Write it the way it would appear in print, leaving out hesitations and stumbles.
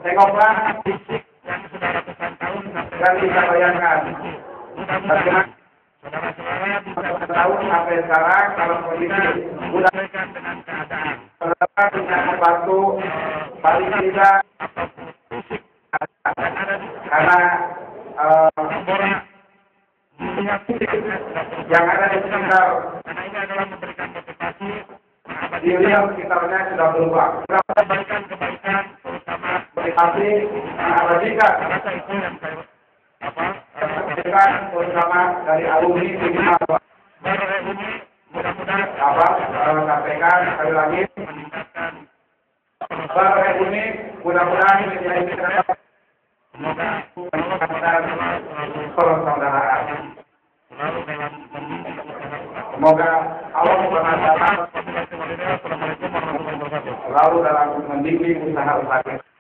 Tengoklah fisik yang sudah ratusan tahun dan bisa bayangkan bagaimana tahun sampai sekarang kalau kondisi sudah dengan keadaan bisa membantu paling tidak karena yang ada di sekitar karena ini adalah memberikan motivasi di wilayah sekitarnya sudah berubah. Kebaikan terutama motivasi abadikan rasa itu yang saya kebaikan terutama dari alumni minimal ini mudah-mudahan sampaikan sekali lagi meningkatkan ini mudah-mudahan menjadi semoga persaudaraan. Semoga Allah SWT selalu dalam membimbing usaha-usaha